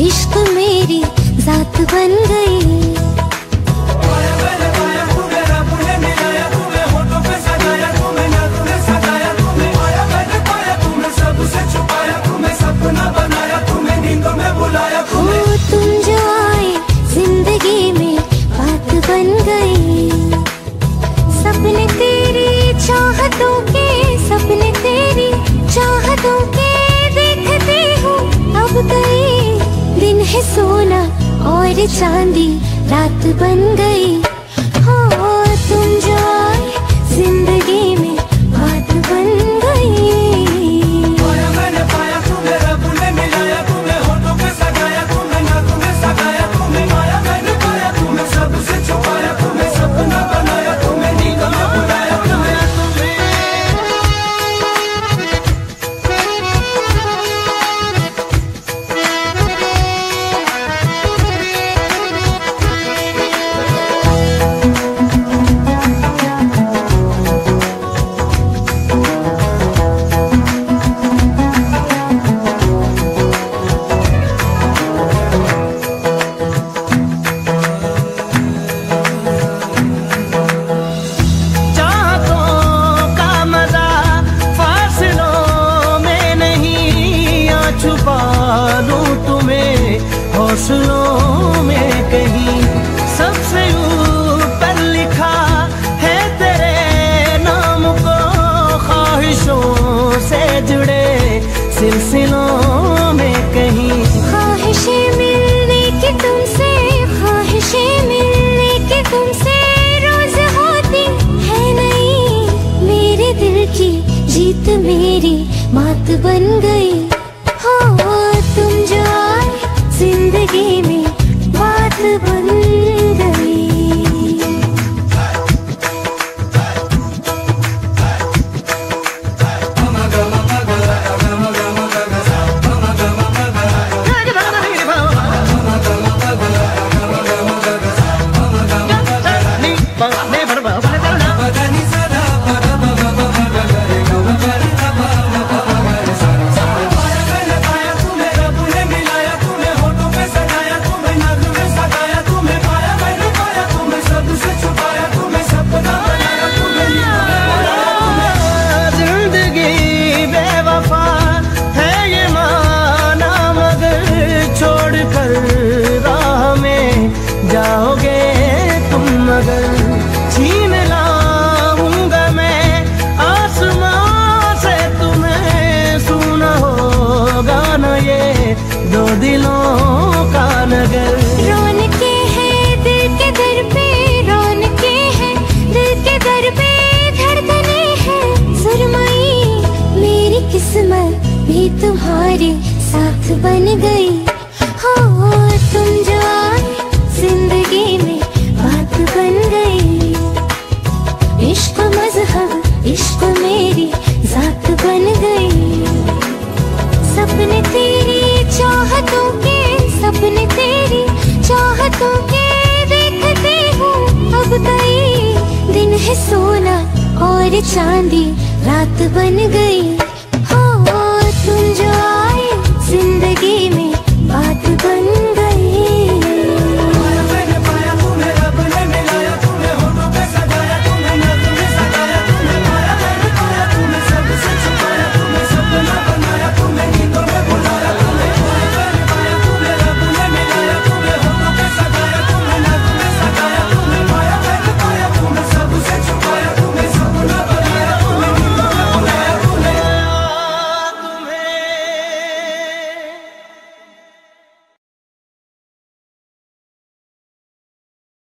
इश्क मेरी जात बन गई। तुम जो आए जिंदगी में बात बन गई। सपने तेरी चाहतों के, सपने तेरी चाहतों के देखती हूँ अब गई। दिन है सोना और चांदी रात बन गई। हो तुम जो आए जिंदगी में बात बन गई। हौसलों में कहीं सबसे ऊपर लिखा है तेरे नाम को। ख्वाहिशों से जुड़े सिलसिलों में कहीं ख्वाहिशें मिलने की तुमसे, ख्वाहिशें मिलने की तुमसे रोज होती है नहीं। मेरे दिल की जीत मेरी मात बन गई। हो तुम जो आए जिंदगी में बात बन गई। जाओगे तुम मगर छीन लाऊंगा मैं आसमां से तुम्हें। सुना होगा न ये दो दिलों का नगर। रौनके हैं दिल के दर पे, रौनके हैं दिल के दर पे, धड़कने हैं सुरमई। मेरी किस्मत भी तुम्हारे साथ बन गई। हो तुम जो आए जिंदगी में बात बन गई। इश्क मजहब इश्क मेरी जात बन गई। सपने तेरी चाहतों के, सपने तेरी चाहतों के देखती हूँ अब गई। दिन है सोना और चांदी रात बन गई। हो तुम जो